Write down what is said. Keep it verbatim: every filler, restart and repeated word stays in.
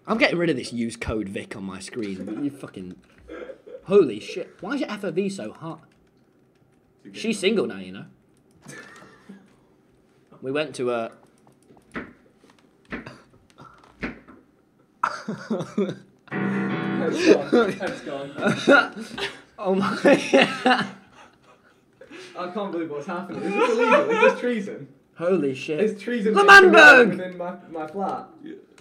I'm getting rid of this use code Vic on my screen. You fucking... Holy shit. Why is your F O V so hot? She's single now, you know. We went to a... Head's gone. Head's gone. Oh my... I can't believe what's happening. Is this illegal? Is this treason? Holy shit. Is treason The Manberg! within my, my flat? Yeah.